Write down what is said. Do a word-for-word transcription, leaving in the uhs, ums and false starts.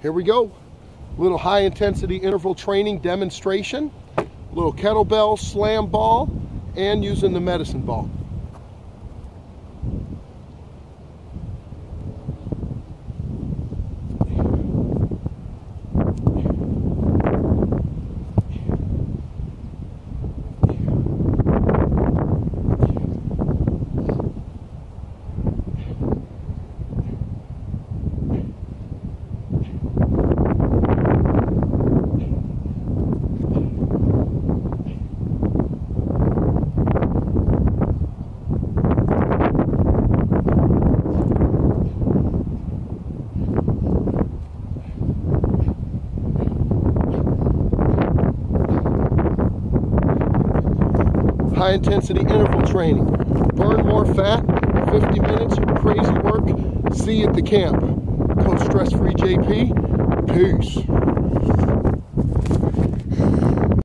Here we go. Little high intensity interval training demonstration. Little kettlebell slam ball and using the medicine ball. High intensity interval training. Burn more fat, fifty minutes of crazy work. See you at the camp. Coach Stress Free J P, peace.